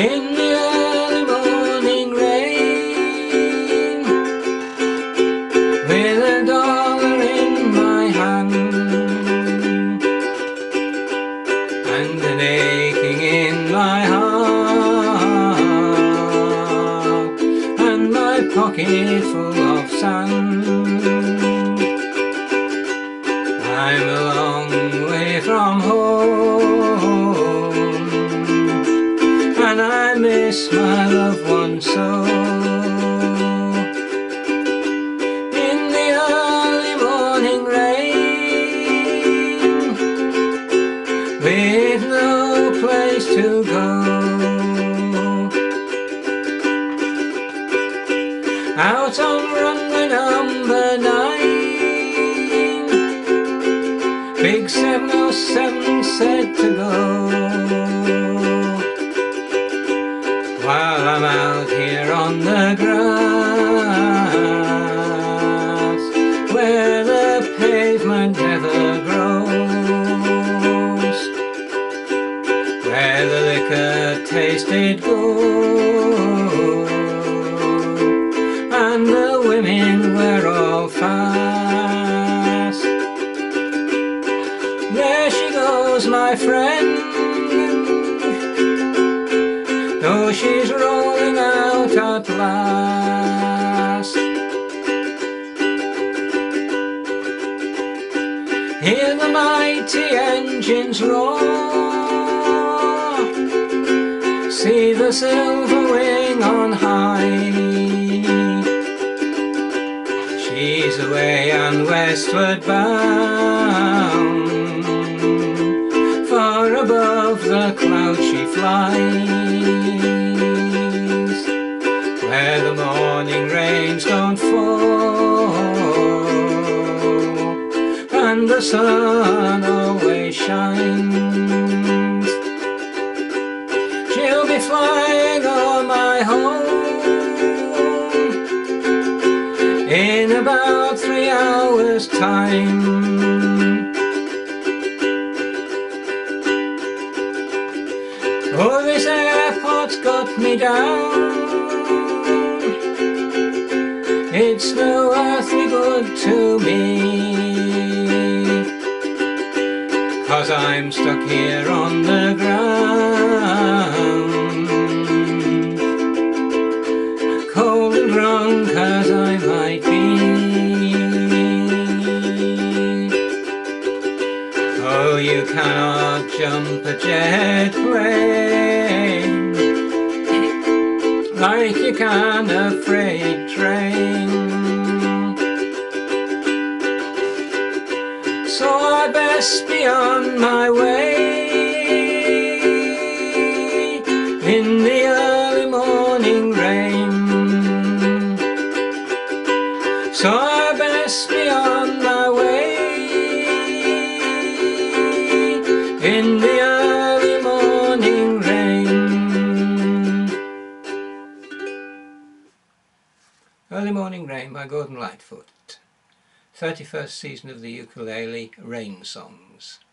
in the early morning rain, with $1 in my hand and an aching in my heart, and my pocket full of sand. I'm a long way from home, and I miss my loved one so. In the early morning rain, with no place to go, out on runway number 9, big 707 said to go. While I'm out here on the grass, where the pavement never grows, where the liquor tasted good, and the women were all fast. There she goes, my friend. Oh, she's rolling out at last. Hear the mighty engines roar, see the silver wing on high. She's away and westward bound, far above the clouds she flies, where the morning rains don't fall and the sun always shines. She'll be flying on my home in about 3 hours' time. Oh, this airport's got me down. It's no earthly good to me, 'cause I'm stuck here on the ground, cold and drunk as I might be. Oh, you cannot jump a jet plane like you can a freight train. So I best be on my way in the early morning rain. So I best be on my way in the early morning rain. Early Morning Rain by Gordon Lightfoot. 31st season of the Ukulele Rain Songs.